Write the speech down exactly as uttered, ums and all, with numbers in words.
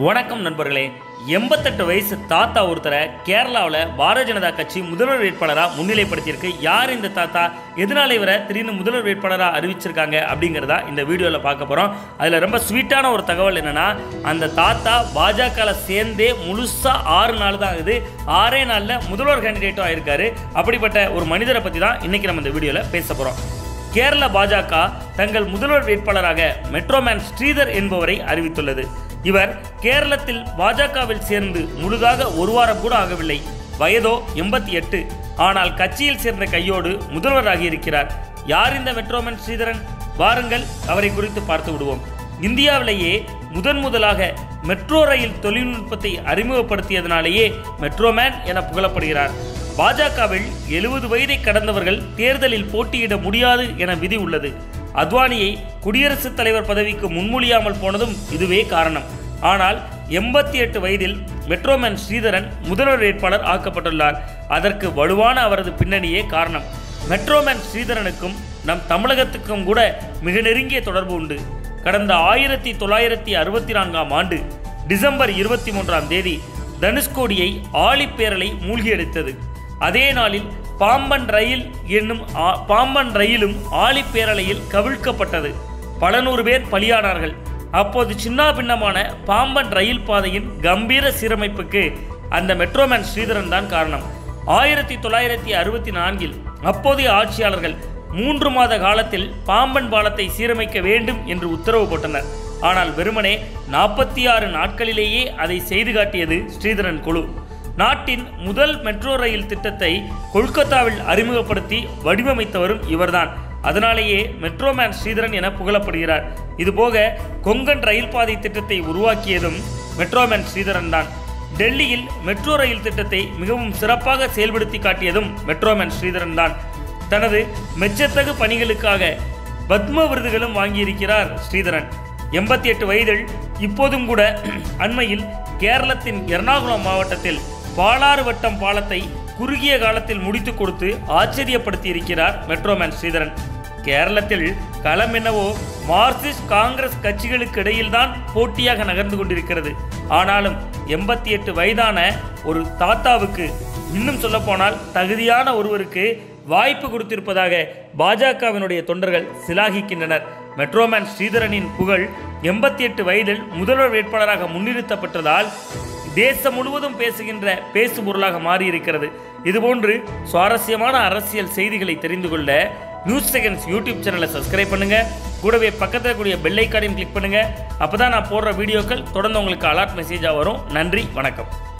வணக்கம் நண்பர்களே. எண்பத்தெட்டு வயசு தாத்தா ஒருத்தரை கேரளாவில் பாரதிய ஜனதா கட்சி முதல்வர் வேட்பாளராக முன்னிலைப்படுத்தியிருக்கு. யார் இந்த தாத்தா, எதனால இவரை திடீர்னு முதல்வர் வேட்பாளராக அறிவிச்சிருக்காங்க அப்படிங்கிறதா இந்த வீடியோவில் பார்க்க போகிறோம். அதில் ரொம்ப ஸ்வீட்டான ஒரு தகவல் என்னென்னா, அந்த தாத்தா பாஜகவில் சேர்ந்தே முழுசாக ஆறு நாள் தான் ஆகுது. ஆறே நாளில் முதல்வர் கேண்டிடேட்டும் ஆயிருக்காரு. அப்படிப்பட்ட ஒரு மனிதரை பற்றி தான் இன்றைக்கி நம்ம இந்த வீடியோவில் பேச போகிறோம். கேரள பாஜக தங்கள் முதல்வர் வேட்பாளராக மெட்ரோமேன் ஸ்ரீதர் என்பவரை அறிவித்துள்ளது. இவர் கேரளத்தில் பாஜகவில் சேர்ந்து முழுதாக ஒரு வாரம் கூட ஆகவில்லை. வயதோ எண்பத்தி எட்டு. ஆனால் கட்சியில் சேர்ந்த கையோடு முதல்வராகி இருக்கிறார். யார் இந்த மெட்ரோமேன் ஸ்ரீதரன்? வாருங்கள் அவரை குறித்து பார்த்து விடுவோம். இந்தியாவிலேயே முதன் முதலாக மெட்ரோ ரயில் தொழில்நுட்பத்தை அறிமுகப்படுத்தியதனாலேயே மெட்ரோமேன் என புகழப்படுகிறார். பாஜகவில் எழுபது வயதை கடந்தவர்கள் தேர்தலில் போட்டியிட முடியாது என விதி உள்ளது. அத்வானியை குடியரசுத் தலைவர் பதவிக்கு முன்மொழியாமல் போனதும் இதுவே காரணம். ஆனால் எண்பத்தி எட்டு வயதில் மெட்ரோமேன் ஸ்ரீதரன் முதல்வர் வேட்பாளர் ஆக்கப்பட்டுள்ளார். அதற்கு வலுவான அவரது பின்னணியே காரணம். மெட்ரோமேன் ஸ்ரீதரனுக்கும் நம் தமிழகத்துக்கும் கூட மிக நெருங்கிய தொடர்பு உண்டு. கடந்த ஆயிரத்தி தொள்ளாயிரத்தி அறுபத்தி நான்காம் ஆண்டு டிசம்பர் இருபத்தி மூன்றாம் தேதி தனுஷ்கோடியை ஆழிப்பேரலை மூழ்கியடித்தது. அதே நாளில் பாம்பன் ரயில் என்னும் பாம்பன் ரயிலும் ஆழிப்பேரலையில் கவிழ்க்கப்பட்டது. பல நூறு பேர் பலியானார்கள். அப்போது சின்ன பின்னமான பாம்பன் ரயில் பாதையின் கம்பீர சீரமைப்புக்கு அந்த மெட்ரோமேன் ஸ்ரீதரன் தான் காரணம். ஆயிரத்தி தொள்ளாயிரத்தி அறுபத்தி நான்கில் அப்போதைய ஆட்சியாளர்கள் மூன்று மாத காலத்தில் பாம்பன் பாலத்தை சீரமைக்க வேண்டும் என்று உத்தரவு போட்டனர். ஆனால் வெறுமனே நாற்பத்தி ஆறு நாட்களிலேயே அதை செய்து காட்டியது ஸ்ரீதரன் குழு. நாட்டின் முதல் மெட்ரோ ரயில் திட்டத்தை கொல்கத்தாவில் அறிமுகப்படுத்தி வடிவமைத்தவரும் இவர்தான். அதனாலேயே மெட்ரோமேன் ஸ்ரீதரன் என புகழப்படுகிறார். இதுபோக கொங்கன் ரயில் பாதை திட்டத்தை உருவாக்கியதும் மெட்ரோமேன் ஸ்ரீதரன் தான். டெல்லியில் மெட்ரோ ரயில் திட்டத்தை மிகவும் சிறப்பாக செயல்படுத்தி காட்டியதும் மெட்ரோமேன் ஸ்ரீதரன் தான். தனது மெச்சத்தகு பணிகளுக்காக பத்ம விருதுகளும் வாங்கியிருக்கிறார் ஸ்ரீதரன். எண்பத்தி எட்டு வயதில் இப்போதும் கூட அண்மையில் கேரளத்தின் எர்ணாகுளம் மாவட்டத்தில் பாலாறு வட்டம் பாலத்தை குறுகிய காலத்தில் முடித்து கொடுத்து ஆச்சரியப்படுத்தி இருக்கிறார் மெட்ரோமேன் ஸ்ரீதரன். கேரளத்தில் களம் என்னவோ மார்க்சிஸ்ட் காங்கிரஸ் கட்சிகளுக்கு இடையில்தான் போட்டியாக நகர்ந்து கொண்டிருக்கிறது. ஆனாலும் எண்பத்தி எட்டு வயதான ஒரு தாத்தாவுக்கு, இன்னும் சொல்லப்போனால் தகுதியான ஒருவருக்கு வாய்ப்பு கொடுத்திருப்பதாக பாஜகவினுடைய தொண்டர்கள் சிலாகிக்கின்றனர். மெட்ரோமேன் ஸ்ரீதரனின் புகழ் எண்பத்தி எட்டு வயதில் முதல்வர் வேட்பாளராக முன்னிறுத்தப்பட்டதால் தேசம் முழுவதும் பேசுகின்ற பேசு பொருளாக மாறியிருக்கிறது. இதுபோன்று சுவாரஸ்யமான அரசியல் செய்திகளை தெரிந்து கொள்ள நியூஸ் செகண்ட்ஸ் யூடியூப் சேனலை சப்ஸ்கிரைப் பண்ணுங்க. கூடவே பக்கத்தில் கூடிய பெல் ஐக்கானையும் கிளிக் பண்ணுங்க. அப்பதான் நான் போடுற வீடியோக்கள் தொடர்ந்து உங்களுக்கு அலர்ட் மெசேஜாக வரும். நன்றி, வணக்கம்.